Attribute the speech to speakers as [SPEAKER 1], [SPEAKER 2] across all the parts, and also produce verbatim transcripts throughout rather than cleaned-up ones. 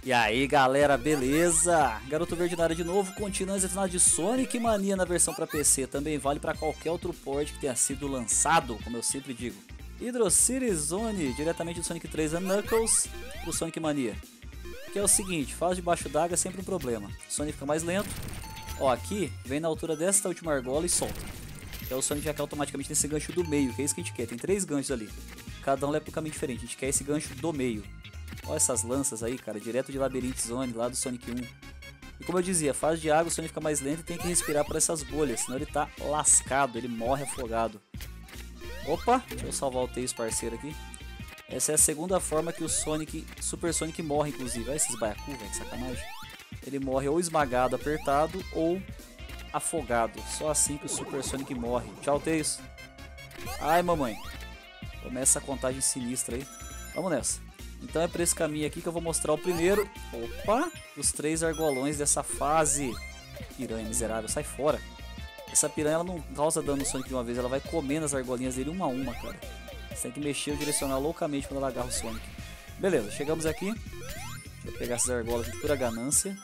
[SPEAKER 1] E aí galera, beleza? Garoto Verde na área de novo, continuando esse de Sonic Mania na versão para P C, também vale para qualquer outro port que tenha sido lançado, como eu sempre digo. Hydro City Zone, diretamente do Sonic três and Knuckles pro Sonic Mania. Que é o seguinte, fase debaixo d'água é sempre um problema, o Sonic fica mais lento. Ó, aqui, vem na altura desta última argola e solta. Então o Sonic já cai automaticamente nesse gancho do meio, que é isso que a gente quer, tem três ganchos ali. Cada um leva pro caminho diferente, a gente quer esse gancho do meio. Olha essas lanças aí, cara, direto de Labyrinth Zone, lá do Sonic um. E como eu dizia, fase de água, o Sonic fica mais lento e tem que respirar por essas bolhas, senão ele tá lascado, ele morre afogado. Opa, deixa eu salvar o Tails parceiro aqui. Essa é a segunda forma que o Sonic, Super Sonic morre, inclusive. Olha esses baiacu, velho, que sacanagem. Ele morre ou esmagado, apertado, ou afogado. Só assim que o Super Sonic morre. Tchau, Tails. Ai, mamãe. Começa a contagem sinistra aí. Vamos nessa. Então é por esse caminho aqui que eu vou mostrar o primeiro, opa, dos três argolões dessa fase. Piranha miserável, sai fora. Essa piranha ela não causa dano no Sonic de uma vez, ela vai comendo as argolinhas dele uma a uma, cara. Você tem que mexer o direcional loucamente quando ela agarra o Sonic. Beleza, chegamos aqui. Deixa eu pegar essas argolas aqui de pura ganância.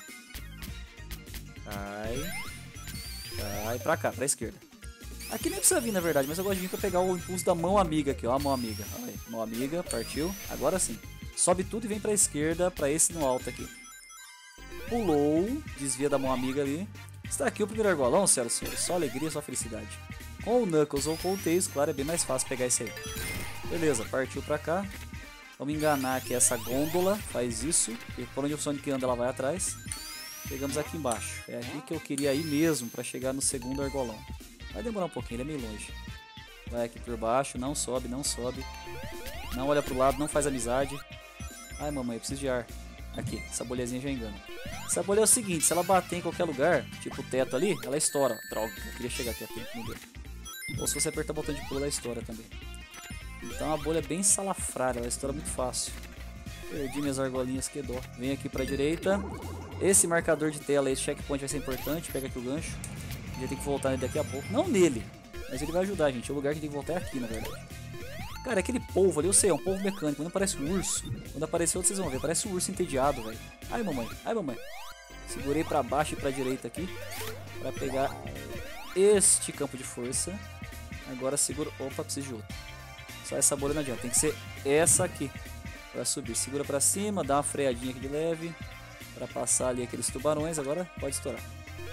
[SPEAKER 1] Cai. Cai pra cá, pra esquerda. Aqui nem precisa vir na verdade, mas eu gosto de vir pra pegar o impulso da mão amiga aqui, ó. A mão amiga. Aí, mão amiga, partiu. Agora sim. Sobe tudo e vem pra esquerda, pra esse no alto aqui. Pulou, desvia da mão amiga ali. Está aqui o primeiro argolão, senhoras e senhores. Só alegria, só felicidade. Com o Knuckles ou com o Tails, claro, é bem mais fácil pegar esse aí. Beleza, partiu pra cá. Vamos enganar aqui essa gôndola, faz isso. E por onde o Sonic anda, ela vai atrás. Chegamos aqui embaixo. É aqui que eu queria ir mesmo, pra chegar no segundo argolão. Vai demorar um pouquinho, ele é meio longe. Vai aqui por baixo, não sobe, não sobe. Não olha pro lado, não faz amizade. Ai, mamãe, eu preciso de ar. Aqui, essa bolhazinha já engana. Essa bolha é o seguinte, se ela bater em qualquer lugar, tipo o teto ali, ela estoura. Droga, eu queria chegar aqui a tempo, não deu. Ou se você apertar o botão de pulo, ela estoura também. Então a bolha é bem salafrária, ela estoura muito fácil. Perdi minhas argolinhas, que dó. Vem aqui pra direita. Esse marcador de tela, esse checkpoint vai ser importante. Pega aqui o gancho. A gente tem que voltar nele daqui a pouco. Não nele, mas ele vai ajudar, gente. O lugar que tem que voltar é aqui, na verdade. Cara, aquele polvo ali, eu sei, é um polvo mecânico, não parece um urso. Quando aparecer outro, vocês vão ver, parece um urso entediado, velho. Ai, mamãe, ai, mamãe. Segurei pra baixo e pra direita aqui, pra pegar este campo de força. Agora segura, opa, preciso de outro. Só essa bolha não adianta, tem que ser essa aqui, pra subir. Segura pra cima, dá uma freadinha aqui de leve, pra passar ali aqueles tubarões, agora pode estourar.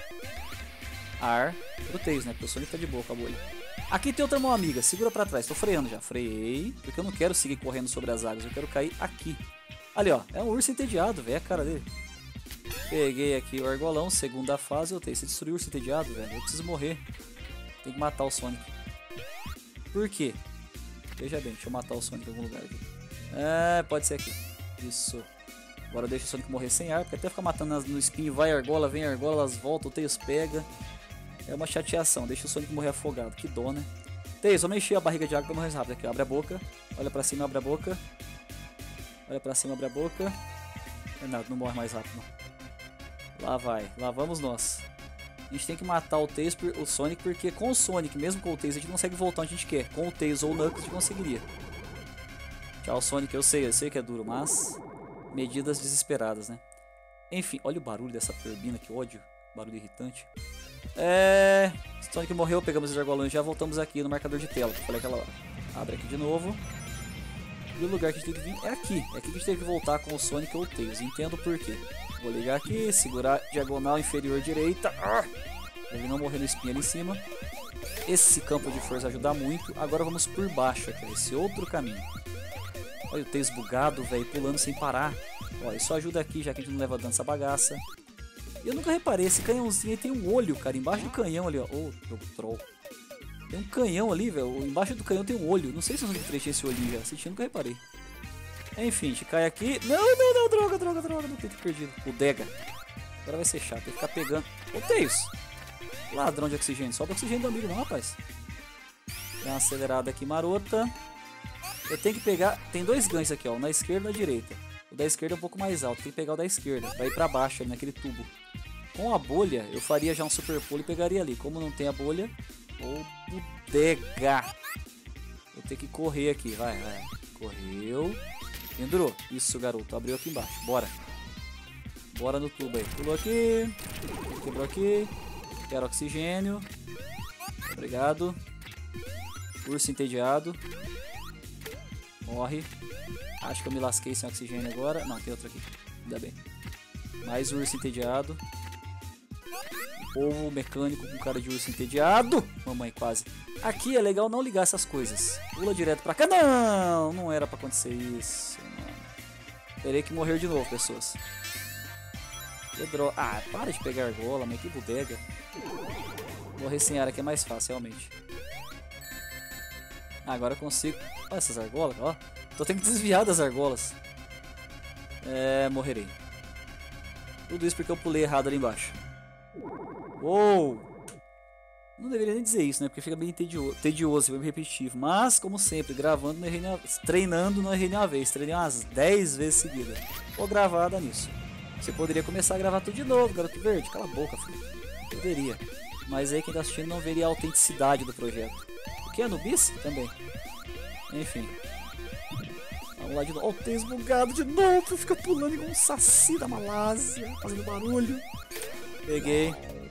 [SPEAKER 1] Ar pro Tails, né, porque o Sonic tá de boa com a bolha. Aqui tem outra mão amiga, segura pra trás, tô freando já, freiei, porque eu não quero seguir correndo sobre as águas, eu quero cair aqui. Ali ó, é um urso entediado, velho, a cara dele. Peguei aqui o argolão, segunda fase, eu tenho, você destruiu o urso entediado, velho, eu preciso morrer. Tem que matar o Sonic. Por quê? Veja bem, deixa eu matar o Sonic em algum lugar aqui. É, pode ser aqui, isso. Agora deixa o Sonic morrer sem ar, porque até ficar matando no espinho, vai argola, vem argola, elas voltam, o Tails pega. É uma chateação, deixa o Sonic morrer afogado, que dó, né? Tails, vamos encher a barriga de água pra morrer mais rápido aqui, abre a boca, olha pra cima, abre a boca. Olha pra cima, abre a boca. Não, não morre mais rápido, não. Lá vai, lá vamos nós. A gente tem que matar o Tails, o Sonic, porque com o Sonic, mesmo com o Tails, a gente consegue voltar onde a gente quer. Com o Tails ou o Knuckles, a gente conseguiria. Tchau, Sonic, eu sei, eu sei que é duro, mas... medidas desesperadas, né? Enfim, olha o barulho dessa turbina, que ódio. Barulho irritante. É... Sonic morreu, pegamos os argolões, já voltamos aqui no marcador de tela, que eu falei aquela hora. Abre aqui de novo. E o lugar que a gente tem que vir é aqui. É aqui que a gente tem que voltar com o Sonic ou o Tails. Entendo por quê. Vou ligar aqui, segurar diagonal inferior direita. Ah! Ele não morrer no espinho ali em cima. Esse campo de força ajuda muito. Agora vamos por baixo aqui, esse outro caminho. Olha o Tails bugado, velho, pulando sem parar. Ó, isso ajuda aqui, já que a gente não leva dano essa bagaça. Eu nunca reparei, esse canhãozinho aí tem um olho, cara, embaixo do canhão ali, ó. Ô, jogo troll. Tem um canhão ali, velho, embaixo do canhão tem um olho. Não sei se eu não fechei esse olhinho já, assistindo, nunca reparei. Enfim, a gente cai aqui. Não, não, não, droga, droga, droga, não tem que perdido. O Dega. Agora vai ser chato, tem que ficar pegando. Ô, Tails. Ladrão de oxigênio, sobe oxigênio do amigo não, rapaz. Dá uma acelerada aqui marota. Eu tenho que pegar, tem dois ganchos aqui, ó, na esquerda e na direita. O da esquerda é um pouco mais alto, tem que pegar o da esquerda, pra ir pra baixo ali naquele tubo. Com a bolha, eu faria já um super pulo e pegaria ali. Como não tem a bolha, ô bodega. Vou ter que correr aqui, vai, vai. Correu. Pendurou. Isso, garoto, abriu aqui embaixo, bora. Bora no tubo aí. Pulou aqui. Quebrou aqui. Quero oxigênio. Obrigado. Urso entediado. Morre. Acho que eu me lasquei sem oxigênio agora. Não, tem outro aqui. Ainda bem. Mais urso entediado. Polvo mecânico com cara de urso entediado. Mamãe, quase. Aqui é legal não ligar essas coisas. Pula direto pra cá. Não! Não era pra acontecer isso, mano. Terei que morrer de novo, pessoas. Pedro... Ah, para de pegar argola, mas que bodega. Morrer sem área que é mais fácil, realmente. Ah, agora eu consigo... Olha essas argolas, ó. Tô tendo que desviar das argolas. É... Morrerei. Tudo isso porque eu pulei errado ali embaixo. Uou! Não deveria nem dizer isso, né? Porque fica bem tedioso, tedioso bem repetitivo. Mas, como sempre, gravando, não errei nenhuma... treinando, não errei nenhuma vez. Treinei umas dez vezes seguidas. Vou gravar nisso. Você poderia começar a gravar tudo de novo, garoto verde. Cala a boca, filho. Poderia. Mas aí quem tá assistindo não veria a autenticidade do projeto. O que é Nubis? Também. Enfim. Vamos lá de novo. Ó, o Tails bugado de novo. Fica pulando igual um saci da Malásia. Fazendo barulho. Peguei.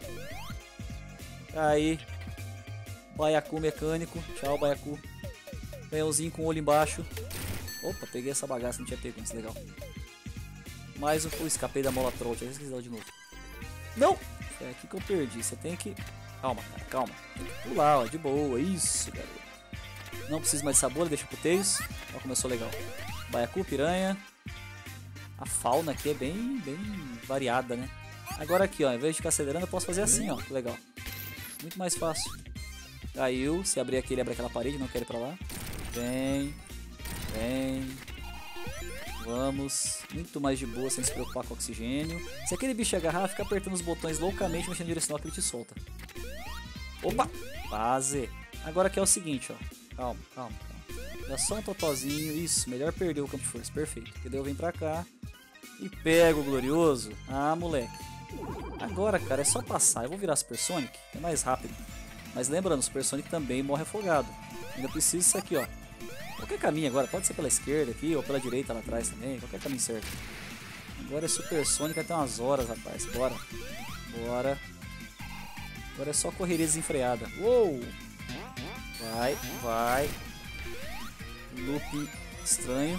[SPEAKER 1] Aí. Baiacu mecânico. Tchau, Baiacu. Canhãozinho com o olho embaixo. Opa, peguei essa bagaça. Não tinha pego antes. Legal. Mais um. Pô, escapei da mola troll. Tinha esquecido de novo. Não! É aqui que eu perdi. Você tem que... Calma, cara. Calma. Tem que pular, ó. De boa. Isso, garoto. Não precisa mais de sabor. Deixa pro Tails. Ó, começou legal. Baiacu, piranha. A fauna aqui é bem, bem variada, né? Agora aqui, ó. Em vez de ficar acelerando, eu posso fazer assim, ó. Legal. Muito mais fácil. Caiu. Se abrir aqui, ele abre aquela parede. Não quero ir pra lá. Vem. Vem. Vamos. Muito mais de boa, sem se preocupar com oxigênio. Se aquele bicho agarrar, fica apertando os botões loucamente, mexendo na direção que ele te solta. Opa! Quase. Agora aqui é o seguinte, ó. Calma, calma, calma. Dá só um totozinho. Isso, melhor perder o campo de força. Perfeito. Porque daí eu venho pra cá. E pego o glorioso. Ah, moleque. Agora, cara, é só passar. Eu vou virar Super Sonic, que é mais rápido. Mas lembrando, o Super Sonic também morre afogado. Ainda precisa disso aqui, ó. Qualquer caminho agora, pode ser pela esquerda aqui ou pela direita lá atrás também. Qualquer caminho certo. Agora é Super Sonic até umas horas, rapaz. Bora. Bora. Agora é só correria desenfreada. Uou! Vai, vai. Loop estranho.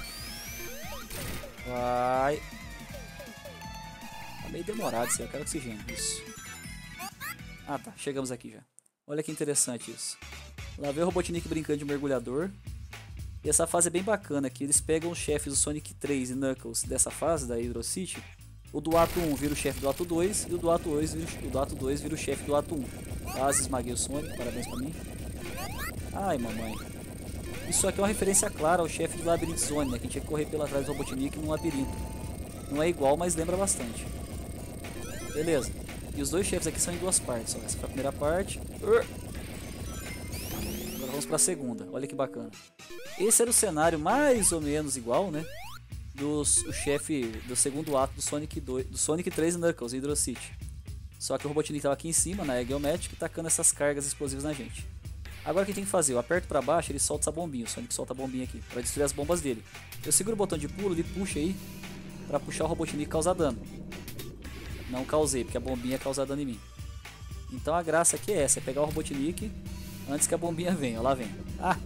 [SPEAKER 1] Vai. Tá meio demorado isso aí, eu quero oxigênio. Isso. Ah tá, chegamos aqui já. Olha que interessante isso. Lá vem o Robotnik brincando de mergulhador. E essa fase é bem bacana, que eles pegam os chefes do Sonic três e Knuckles dessa fase, da Hydro City. O do ato um vira o chefe do ato dois e o do ato dois vira o, do ato dois vira o chefe do ato um. Quase esmaguei o Sonic, parabéns pra mim. Ai, mamãe. Isso aqui é uma referência clara ao chefe do Labyrinth Zone, né? Que tinha que correr pela trás do Robotnik num labirinto. Não é igual, mas lembra bastante. Beleza. E os dois chefes aqui são em duas partes. Ó. Essa foi a primeira parte. Agora vamos pra segunda. Olha que bacana. Esse era o cenário mais ou menos igual, né? Dos, o chefe do segundo ato do Sonic, dois, do Sonic três e Knuckles, Hydro City. Só que o Robotnik estava aqui em cima, na Geometric, tacando essas cargas explosivas na gente. Agora o que tem que fazer? Eu aperto pra baixo, ele solta essa bombinha. O Sonic solta a bombinha aqui, pra destruir as bombas dele. Eu seguro o botão de pulo, ele puxa aí, pra puxar o Robotnik e causar dano. Não causei, porque a bombinha causa dano em mim. Então a graça aqui é essa, é pegar o Robotnik antes que a bombinha venha. Ó, lá vem.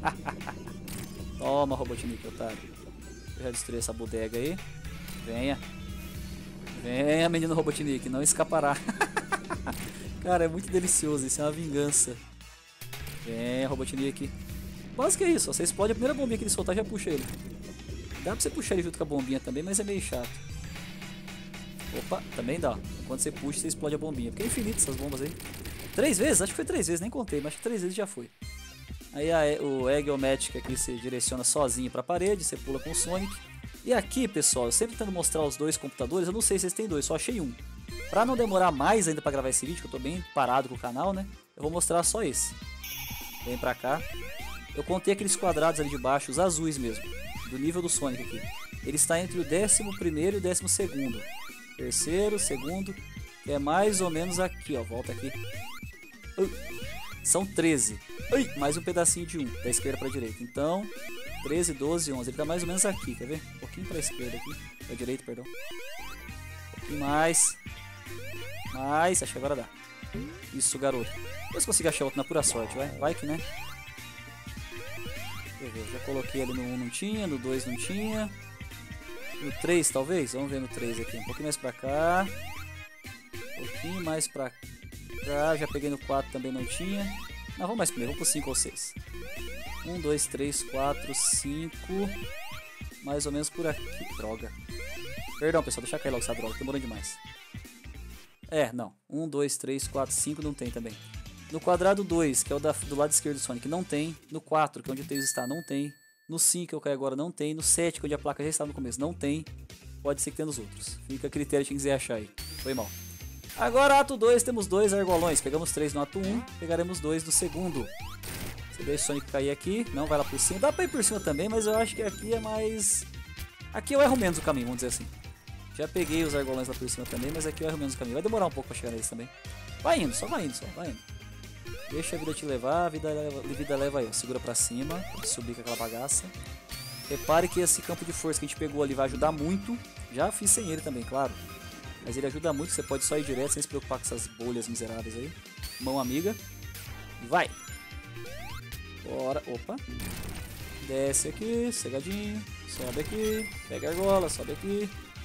[SPEAKER 1] Toma, Robotnik, otário. Eu já destruí essa bodega aí. Venha. Venha, menino Robotnik, não escapará. Cara, é muito delicioso, isso é uma vingança. Venha, Robotnik. Básico é isso, ó, você explode a primeira bombinha que ele soltar, já puxa ele. Dá pra você puxar ele junto com a bombinha também, mas é meio chato. Opa, também dá. Quando você puxa, você explode a bombinha. Porque é infinito essas bombas aí. Três vezes? Acho que foi três vezes, nem contei, mas acho que três vezes já foi. Aí a, o Egg-O-Matic aqui se direciona sozinho pra parede, você pula com o Sonic. E aqui, pessoal, eu sempre tento mostrar os dois computadores, eu não sei se vocês têm dois, só achei um. Pra não demorar mais ainda pra gravar esse vídeo, que eu tô bem parado com o canal, né? Eu vou mostrar só esse. Vem pra cá. Eu contei aqueles quadrados ali de baixo, os azuis mesmo, do nível do Sonic aqui. Ele está entre o décimo primeiro e o décimo segundo. Terceiro, segundo, que é mais ou menos aqui, ó. Volta aqui. Uh, são treze. Ui, mais um pedacinho de um, da esquerda para a direita. Então, treze, doze, onze. Ele tá mais ou menos aqui, quer ver? Um pouquinho para a esquerda aqui. Para a direita, perdão. Um E mais. Mais. Acho que agora dá. Isso, garoto. Depois consigo achar outro na pura sorte, vai. Vai que, né? Deixa eu ver. Já coloquei ali no um, não tinha. No dois, não tinha. No três, talvez? Vamos ver no três aqui. Um pouquinho mais pra cá. Um pouquinho mais pra cá. Já peguei no quatro, também não tinha. Não, vamos mais primeiro. Vamos pro cinco ou seis. um, dois, três, quatro, cinco. Mais ou menos por aqui. Droga. Perdão, pessoal. Deixa cair logo essa droga. Demorou demais. É, não. um, dois, três, quatro, cinco não tem também. No quadrado dois, que é o da, do lado esquerdo do Sonic, não tem. No quatro, que é onde o Tails está, não tem. No cinco, que eu caio agora, não tem. No sete, que é onde a placa já estava no começo, não tem. Pode ser que tenha nos outros. Fica a critério de quem quiser achar aí. Foi mal. Agora, ato dois, temos dois argolões. Pegamos três no ato um, pegaremos dois no segundo. Você deixa o Sonic cair aqui. Não, vai lá por cima. Dá pra ir por cima também, mas eu acho que aqui é mais... Aqui eu erro menos o caminho, vamos dizer assim. Já peguei os argolões lá por cima também, mas aqui eu erro menos o caminho. Vai demorar um pouco pra chegar neles também. Vai indo, só vai indo, só vai indo. Deixa a vida te levar, a vida leva, a vida leva aí. Segura pra cima, pra subir com aquela bagaça. Repare que esse campo de força que a gente pegou ali vai ajudar muito. Já fiz sem ele também, claro. Mas ele ajuda muito, você pode só ir direto sem se preocupar com essas bolhas miseráveis aí. Mão amiga. E vai! Bora, opa. Desce aqui, cegadinho. Sobe aqui, pega a argola, sobe aqui.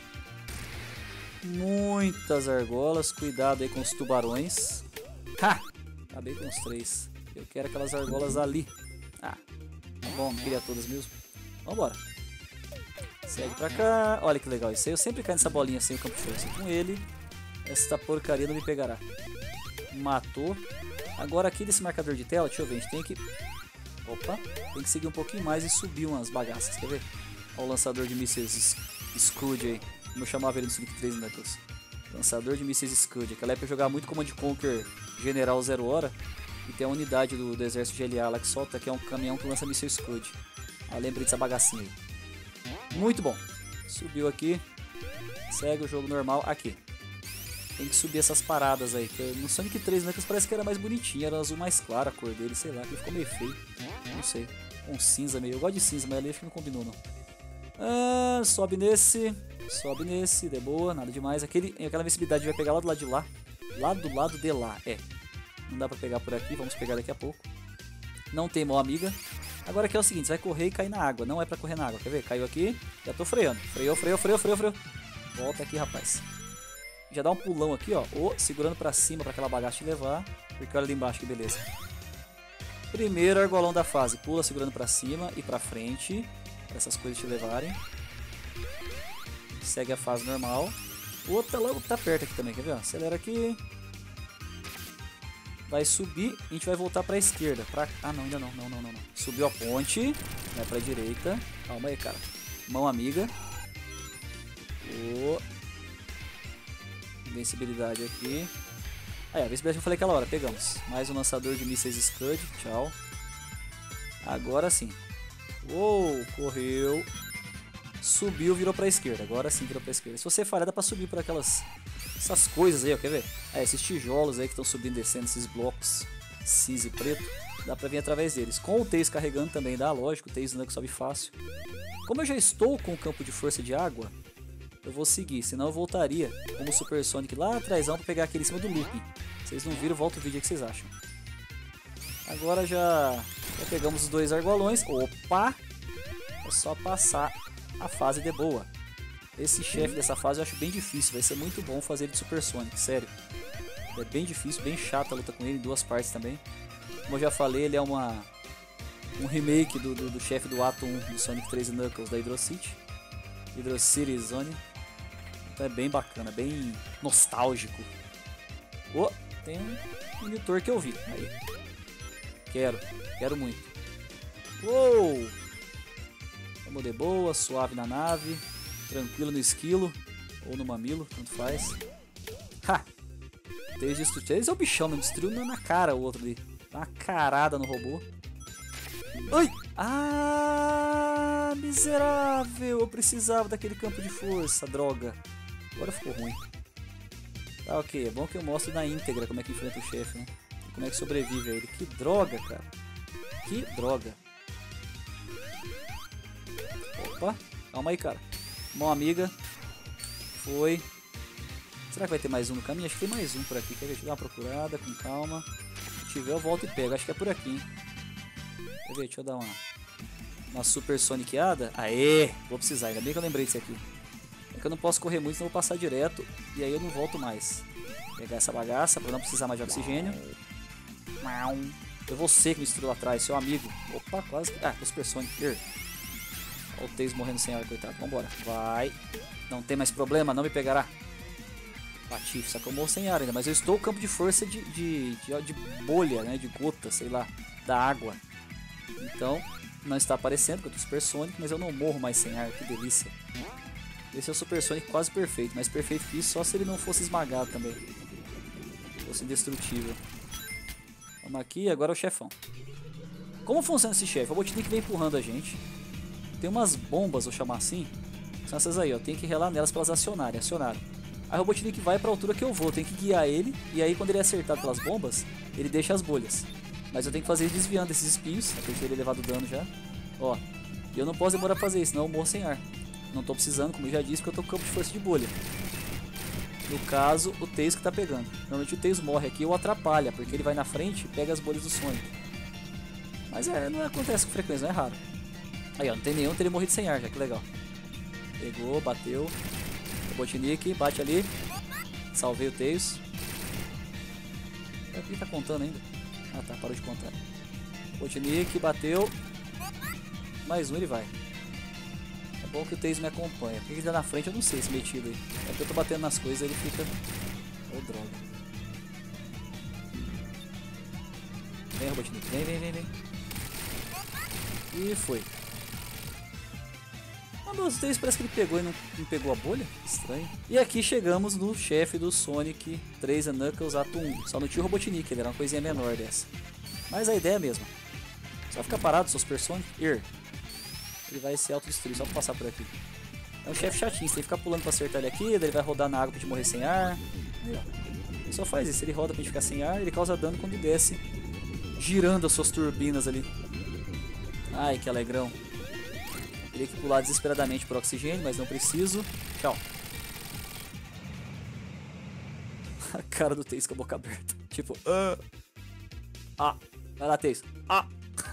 [SPEAKER 1] Muitas argolas, cuidado aí com os tubarões. Ha! Acabei com os três. Eu quero aquelas argolas ali. Ah, tá bom, não queria todas mesmo. Vambora. Segue pra cá. Olha que legal isso aí. Eu sempre caio nessa bolinha sem o campo de força. Com ele, essa porcaria não me pegará. Matou. Agora aqui desse marcador de tela, deixa eu ver, a gente tem que... Opa, tem que seguir um pouquinho mais e subir umas bagaças, quer ver? Olha o lançador de mísseis Scud aí. Como eu chamava ele no Sonic três Knuckles. Lançador de mísseis Scud. Aquela época eu jogava muito Command Conquer General Zero Hora. E tem a unidade do, do exército G L A lá que solta, que é um caminhão que lança mísseis Scud. Ah, lembrei dessa bagacinha aí. Muito bom. Subiu aqui. Segue o jogo normal aqui. Tem que subir essas paradas aí. Que no Sonic três Knuckles parece que era mais bonitinho. Era azul mais claro a cor dele, sei lá. Que ficou meio feio. Não sei. Um cinza meio. Eu gosto de cinza, mas ali acho que não combinou não. Ah, sobe nesse. Sobe nesse. De boa, nada demais. Aquele, aquela invencibilidade vai pegar lá do lado de lá. Lá do lado de lá, é. Não dá pra pegar por aqui. Vamos pegar daqui a pouco. Não tem mão amiga. Agora aqui é o seguinte, você vai correr e cair na água. Não é pra correr na água, quer ver? Caiu aqui, já tô freando. Freou, freou, freou, freou, freou. Volta aqui, rapaz. Já dá um pulão aqui, ó. Oh, segurando pra cima pra aquela bagaça te levar. Porque olha ali embaixo, que beleza. Primeiro argolão da fase. Pula segurando pra cima e pra frente. Pra essas coisas te levarem. Segue a fase normal. O outro tá logo, tá perto aqui também, quer ver? Acelera aqui. Vai subir, a gente vai voltar pra esquerda. Pra... Ah, não, ainda não, não, não, não, não. Subiu a ponte, vai pra direita. Calma aí, cara. Mão amiga. Oh. Invencibilidade aqui. Aí, a invencibilidade que eu falei aquela hora, pegamos. Mais um lançador de mísseis Scud, tchau. Agora sim. Uou, correu. Subiu, virou pra esquerda. Agora sim virou pra esquerda. Se você falhar, dá pra subir por aquelas... Essas coisas aí, ó, quer ver? É, esses tijolos aí que estão subindo e descendo, esses blocos cinza e preto, dá pra vir através deles. Com o Tails carregando também dá, lógico, o Tails não é que sobe fácil. Como eu já estou com o campo de força de água, eu vou seguir, senão eu voltaria como Super Sonic lá atrás pra pegar aquele em cima do looping. Vocês não viram, volta o vídeo aí que vocês acham. Agora já, já pegamos os dois argolões. Opa! É só passar a fase de boa. Esse chefe dessa fase eu acho bem difícil, vai ser muito bom fazer ele de Super Sonic, sério. É bem difícil, bem chata a luta com ele, em duas partes também. Como eu já falei, ele é uma um remake do, do, do chefe do ato um do Sonic três Knuckles da Hydro City. Hydro City Zone. Então é bem bacana, bem nostálgico. Oh, tem um monitor que eu vi. Aí. Quero, quero muito. Uou! Vamos de boa, suave na nave. Tranquilo no esquilo ou no mamilo, tanto faz. Ha! Tails destruiu. Esse é o bichão, não destruiu na cara o outro ali. Dá uma carada no robô. Ai! Ah, miserável! Eu precisava daquele campo de força, droga. Agora ficou ruim. Tá, ok. É bom que eu mostro na íntegra como é que enfrenta o chefe, né? E como é que sobrevive a ele. Que droga, cara. Que droga. Opa. Calma aí, cara. Mão amiga. Foi. Será que vai ter mais um no caminho? Acho que tem mais um por aqui. Quer ver? Deixa eu dar uma procurada com calma. Se tiver, eu volto e pego. Acho que é por aqui, hein? Quer ver? Deixa eu dar uma, uma super soniqueada. Aê! Vou precisar. Ainda bem que eu lembrei disso aqui. É que eu não posso correr muito, senão eu vou passar direto. E aí eu não volto mais. Vou pegar essa bagaça pra não precisar mais de oxigênio. Eu vou ser que misturou lá atrás, seu amigo. Opa, quase que... Ah, o Super Sonic. Olha o Tails morrendo sem ar, coitado. Vambora. Vai. Não tem mais problema, não me pegará. Patife, só que eu morro sem ar ainda. Mas eu estou campo de força de, de, de, de bolha, né? De gota, sei lá. Da água. Então, não está aparecendo, porque eu tô Super Sonic. Mas eu não morro mais sem ar, que delícia. Esse é o Super Sonic quase perfeito. Mas perfeito que isso só se ele não fosse esmagado também. Fosse indestrutível. Vamos aqui, agora é o chefão. Como funciona esse chefe? O Robotnik vem empurrando a gente. Tem umas bombas, vou chamar assim. São essas aí, ó. Tem que relar nelas para elas acionarem. Acionaram. Aí o Robotnik vai para a altura que eu vou. Tem que guiar ele. E aí quando ele é acertado pelas bombas, ele deixa as bolhas. Mas eu tenho que fazer ele desviando desses espinhos. Apesar de ele levado dano já. Ó. E eu não posso demorar a fazer isso, senão eu morro sem ar. Não tô precisando, como eu já disse, porque eu tô com campo de força de bolha. No caso, o Tails que tá pegando. Normalmente o Tails morre aqui ou atrapalha, porque ele vai na frente e pega as bolhas do Sonic. Mas é, não acontece com frequência, não é raro. Aí ó, não tem nenhum, teria morrido sem ar já, que legal. Pegou, bateu. Robotnik, bate ali. Salvei o Tails. Ele tá contando ainda. Ah tá, parou de contar. Robotnik, bateu. Mais um, ele vai. É bom que o Tails me acompanha. Por que ele tá na frente? Eu não sei esse metido aí. É porque eu tô batendo nas coisas ele fica... Ô, oh, droga. Vem, Robotnik. Vem, vem, vem, vem. E foi. Ah, meu Tails parece que ele pegou e não, não pegou a bolha. Estranho. E aqui chegamos no chefe do Sonic três and Knuckles Ato um. Só não tinha o Robotnik, ele era uma coisinha menor dessa. Mas a ideia é a mesma. Só ficar parado, seu Super Sonic. Ir. Ele vai se autodestruir, só pra passar por aqui. É um chefe chatinho, você tem que ficar pulando pra acertar ele aqui, daí ele vai rodar na água pra te morrer sem ar. Aí, ó. Ele só faz isso, ele roda pra gente ficar sem ar, ele causa dano quando desce, girando as suas turbinas ali. Ai, que alegrão. Teria que pular desesperadamente por oxigênio, mas não preciso. Tchau. A cara do Tails com a boca aberta. Tipo, ah. Ah, vai lá, Tails. Ah.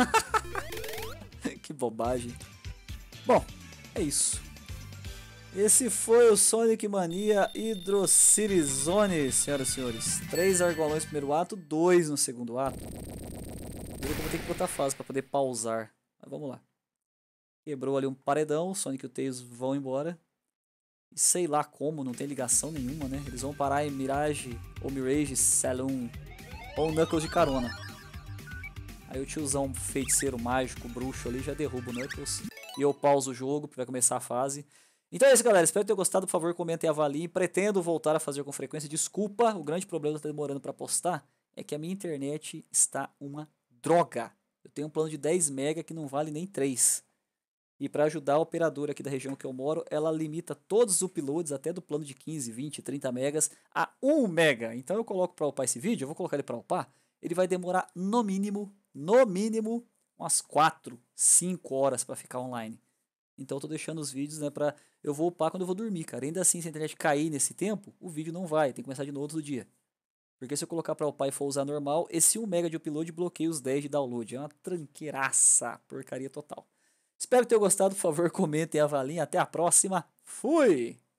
[SPEAKER 1] Que bobagem. Bom, é isso. Esse foi o Sonic Mania Hydro City Zone, senhoras e senhores. Três argolões no primeiro ato, dois no segundo ato. Eu vou ter que botar fase para poder pausar. Mas vamos lá. Quebrou ali um paredão, o Sonic e o Tails vão embora. E sei lá como, não tem ligação nenhuma, né? Eles vão parar em Mirage ou Mirage Saloon ou Knuckles de carona. Aí o tiozão feiticeiro mágico, bruxo ali, já derruba o Knuckles. E eu pauso o jogo, porque vai começar a fase. Então é isso, galera. Espero ter gostado. Por favor, comentem e avaliem. Pretendo voltar a fazer com frequência. Desculpa, o grande problema de estar demorando para postar é que a minha internet está uma droga. Eu tenho um plano de dez mega que não vale nem três. E para ajudar a operadora aqui da região que eu moro, ela limita todos os uploads, até do plano de quinze, vinte, trinta megas, a um mega. Então eu coloco para upar esse vídeo, eu vou colocar ele para upar. Ele vai demorar no mínimo, no mínimo, umas quatro, cinco horas para ficar online. Então eu tô deixando os vídeos, né, pra... Eu vou upar quando eu vou dormir, cara. Ainda assim, se a internet cair nesse tempo, o vídeo não vai, tem que começar de novo outro dia. Porque se eu colocar pra upar e for usar normal, esse um mega de upload bloqueia os dez de download. É uma tranqueiraça, porcaria total. Espero que tenham gostado, por favor, comentem e avaliem. Até a próxima. Fui!